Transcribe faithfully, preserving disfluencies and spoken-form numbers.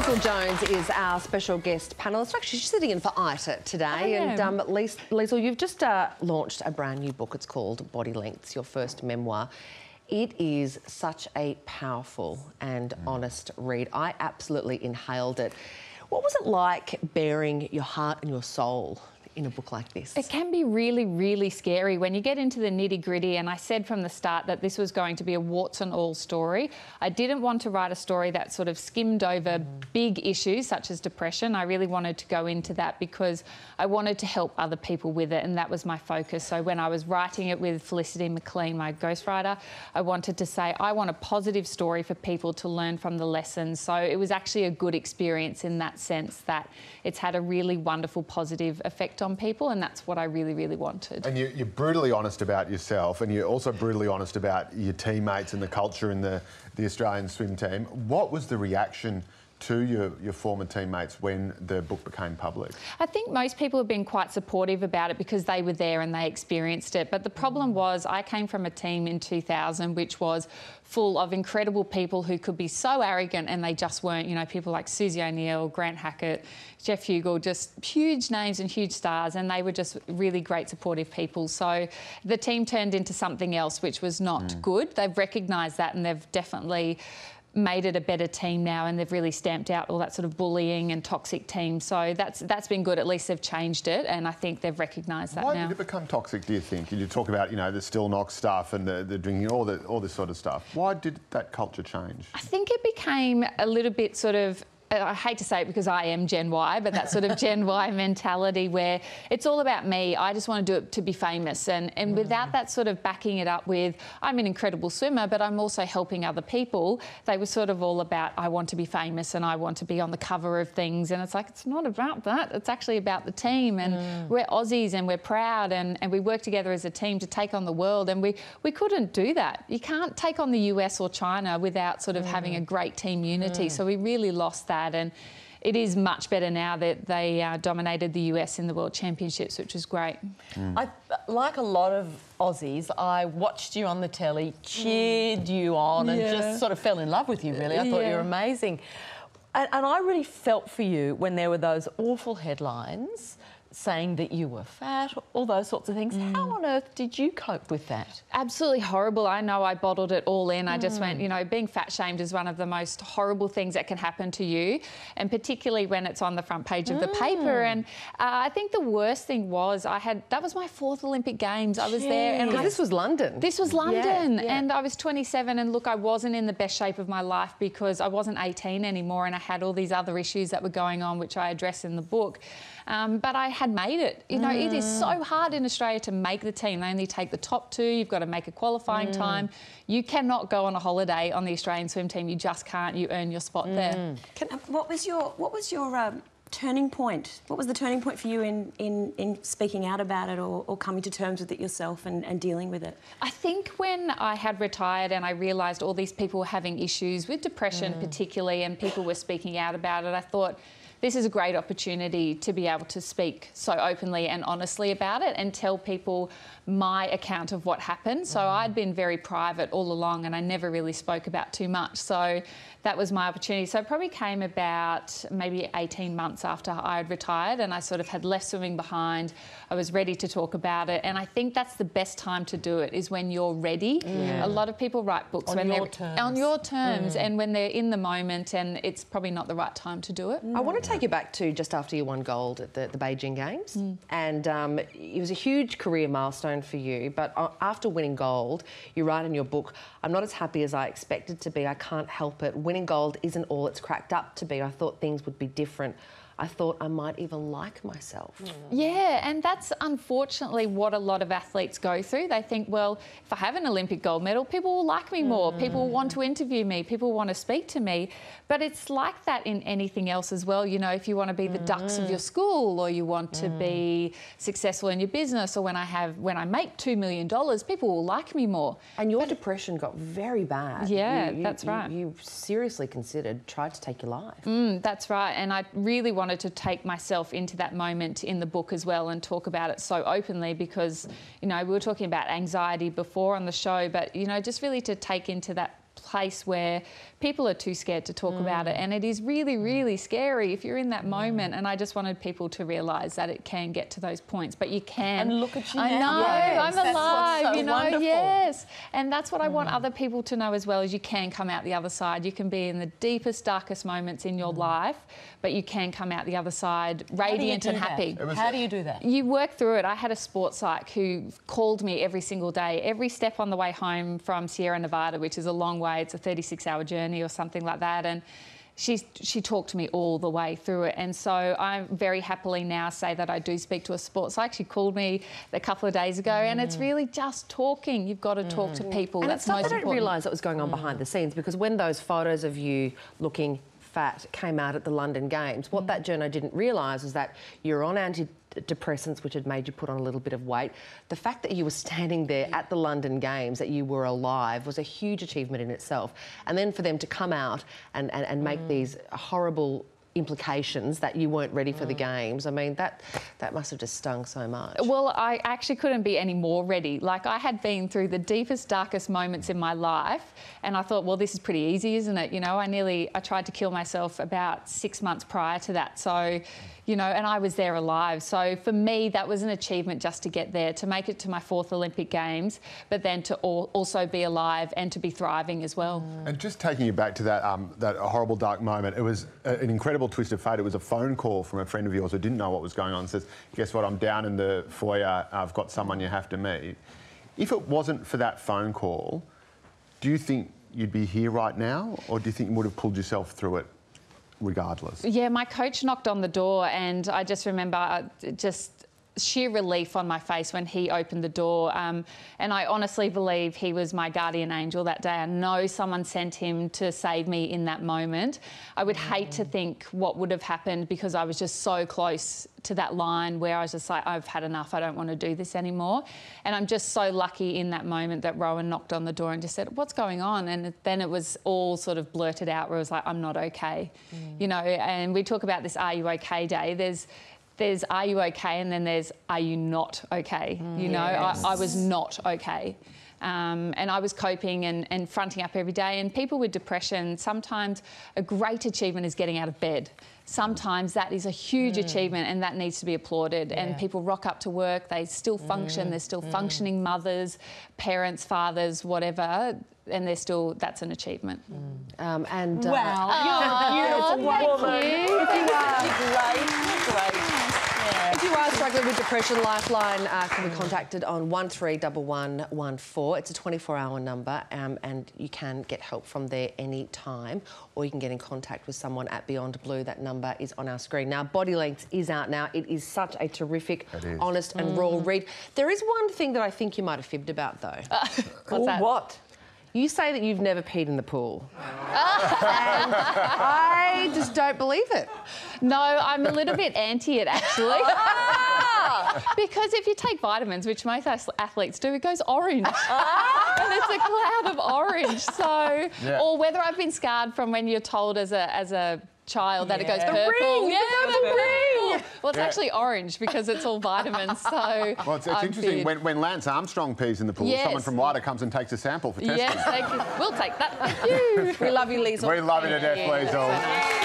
Leisel Jones is our special guest panellist. Actually, she's sitting in for Ita today. And um, Leis Leisel, you've just uh, launched a brand new book. It's called Body Lengths, your first memoir. It is such a powerful and mm. honest read. I absolutely inhaled it. What was it like bearing your heart and your soul in a book like this? It can be really, really scary when you get into the nitty-gritty, and I said from the start that this was going to be a warts and all story. I didn't want to write a story that sort of skimmed over mm. big issues such as depression. I really wanted to go into that because I wanted to help other people with it, and that was my focus. So when I was writing it with Felicity McLean, my ghostwriter, I wanted to say I want a positive story for people to learn from the lessons. So it was actually a good experience in that sense, that it's had a really wonderful positive effect on people, and that's what I really, really wanted. And you, you're brutally honest about yourself, and you're also brutally honest about your teammates and the culture in the, the Australian swim team. What was the reaction to your, your former teammates when the book became public? I think most people have been quite supportive about it because they were there and they experienced it. But the problem was I came from a team in two thousand which was full of incredible people who could be so arrogant and they just weren't. You know, people like Susie O'Neill, Grant Hackett, Jeff Hugel, just huge names and huge stars, and they were just really great supportive people. So the team turned into something else which was not mm. good. They've recognised that, and they've definitely made it a better team now, and they've really stamped out all that sort of bullying and toxic team. So that's that's been good. At least they've changed it, and I think they've recognised that Why now. Why did it become toxic, do you think? You talk about, you know, the still knock stuff and the, the drinking, all, the, all this sort of stuff. Why did that culture change? I think it became a little bit sort of, I hate to say it because I am Gen Y, but that sort of Gen Y mentality where it's all about me. I just want to do it to be famous. And, and mm. without that sort of backing it up with, I'm an incredible swimmer, but I'm also helping other people, they were sort of all about, I want to be famous and I want to be on the cover of things. And it's like, it's not about that. It's actually about the team. And mm. we're Aussies and we're proud, and, and we work together as a team to take on the world. And we, we couldn't do that. You can't take on the U S or China without sort of mm. having a great team unity. Mm. So we really lost that. And it is much better now that they uh, dominated the U S in the World Championships, which is great. Mm. I, like a lot of Aussies, I watched you on the telly, cheered mm. you on, yeah. and just sort of fell in love with you, really. I thought yeah. you were amazing. And, and I really felt for you when there were those awful headlines saying that you were fat, all those sorts of things. Mm. How on earth did you cope with that? Absolutely horrible. I know I bottled it all in. I just mm. went, you know, being fat shamed is one of the most horrible things that can happen to you, and particularly when it's on the front page of mm. the paper. And uh, I think the worst thing was I had, that was my fourth Olympic Games. I was Jeez. there. And I, this was London. This was London. Yeah, yeah. And I was twenty-seven, and look, I wasn't in the best shape of my life because I wasn't eighteen anymore, and I had all these other issues that were going on, which I address in the book. Um, but I had made it. You know, mm. it is so hard in Australia to make the team. They only take the top two. You've got to make a qualifying mm. time. You cannot go on a holiday on the Australian swim team. You just can't. You earn your spot mm. there. Can, what was your What was your um, turning point? What was the turning point for you in in, in speaking out about it, or, or coming to terms with it yourself and, and dealing with it? I think when I had retired and I realised all these people were having issues with depression, mm. particularly, and people were speaking out about it, I thought, this is a great opportunity to be able to speak so openly and honestly about it and tell people my account of what happened. So mm. I'd been very private all along, and I never really spoke about too much. So that was my opportunity. So it probably came about maybe eighteen months after I had retired, and I sort of had left swimming behind. I was ready to talk about it, and I think that's the best time to do it, is when you're ready. Yeah. A lot of people write books on when your they're terms. on your terms, mm. and when they're in the moment, and it's probably not the right time to do it. Mm. I want to take you back to just after you won gold at the, the Beijing Games, mm. and um, it was a huge career milestone for you, but after winning gold, you write in your book, I'm not as happy as I expected to be. I can't help it. Winning gold isn't all it's cracked up to be. I thought things would be different. I thought I might even like myself. Mm. Yeah, and that's unfortunately what a lot of athletes go through. They think, well, if I have an Olympic gold medal, people will like me more, mm. people will want to interview me, people want to speak to me. But it's like that in anything else as well. You know, if you want to be the mm. ducks of your school, or you want to mm. be successful in your business, or when I have, when I make two million dollars, people will like me more. And your but, depression got very bad. Yeah, you, you, that's you, right. You seriously considered, tried to take your life. Mm, that's right, and I really want wanted to take myself into that moment in the book as well and talk about it so openly, because, you know, we were talking about anxiety before on the show, but, you know, just really to take into that place where people are too scared to talk mm. about it, and it is really, really scary if you're in that moment. And I just wanted people to realise that it can get to those points, but you can. And look at you I now. know, Yes, I'm that's alive, what's so you know, wonderful. yes. And that's what I want Mm. other people to know as well, is you can come out the other side. You can be in the deepest, darkest moments in your mm. life, but you can come out the other side radiant and happy. How do you do that? You work through it. I had a sports psych who called me every single day, every step on the way home from Sierra Nevada, which is a long way. It's a thirty-six hour journey or something like that. And she, she talked to me all the way through it. And so I very happily now say that I do speak to a sports psych. She called me a couple of days ago, mm. and it's really just talking. You've got to talk mm. to people. And That's it's not most that I didn't important. realise what was going on mm. behind the scenes, because when those photos of you looking fat came out at the London Games, what mm. that journo didn't realise was that you're on antidepressants, which had made you put on a little bit of weight. The fact that you were standing there at the London Games, that you were alive, was a huge achievement in itself. And then for them to come out and, and, and make mm. these horrible implications that you weren't ready for mm. the Games, I mean, that that must have just stung so much. Well, I actually couldn't be any more ready. Like, I had been through the deepest, darkest moments in my life, and I thought, well, this is pretty easy, isn't it? You know, I nearly, I tried to kill myself about six months prior to that. So, you know, and I was there alive. So for me, that was an achievement just to get there, to make it to my fourth Olympic Games, but then to all, also be alive and to be thriving as well. Mm. And just taking you back to that um, that horrible dark moment, it was a, an incredible twist of fate. It was a phone call from a friend of yours who didn't know what was going on. Says, guess what, I'm down in the foyer, I've got someone you have to meet. If it wasn't for that phone call, do you think you'd be here right now, or do you think you would have pulled yourself through it regardless? Yeah, my coach knocked on the door, and I just remember just sheer relief on my face when he opened the door. Um, and I honestly believe he was my guardian angel that day. I know someone sent him to save me in that moment. I would mm. hate to think what would have happened, because I was just so close to that line where I was just like, I've had enough, I don't want to do this anymore. And I'm just so lucky in that moment that Rowan knocked on the door and just said, what's going on? And then it was all sort of blurted out, where it was like, I'm not okay. Mm. You know, and we talk about this Are You OK Day. There's There's are you okay, and then there's are you not okay. Mm, you know, yes. I, I was not okay. Um, and I was coping and, and fronting up every day. And people with depression, sometimes a great achievement is getting out of bed. Sometimes that is a huge mm. achievement, and that needs to be applauded. Yeah. And people rock up to work, they still function, mm. they're still mm. functioning mothers, parents, fathers, whatever, and they're still, that's an achievement. Mm. Um, and uh, wow, oh, you're, you're a beautiful woman. Thank you. If you are, great, great. Yeah. If you are struggling with depression, Lifeline uh, can be contacted on one three one one one four. It's a twenty-four hour number, um, and you can get help from there any time, or you can get in contact with someone at Beyond Blue. That number is on our screen. Now, Body Length is out now. It is such a terrific, honest and mm. raw read. There is one thing that I think you might have fibbed about, though. Uh, what's that? What? You say that you've never peed in the pool. And I just don't believe it. No, I'm a little bit anti it, actually. Because if you take vitamins, which most athletes do, it goes orange. And it's a cloud of orange. So, yeah. Or whether I've been scarred from when you're told as a as a child that yeah. it goes the purple. Ring, yeah, the ring. ring. Well, it's yeah. actually orange because it's all vitamins. So well, it's, it's interesting when, when Lance Armstrong pees in the pool, yes. someone from WIDA comes and takes a sample for testing. Yes, thank you. We'll take that. Thank you. We love you, Leisel. We love you to death, Leisel.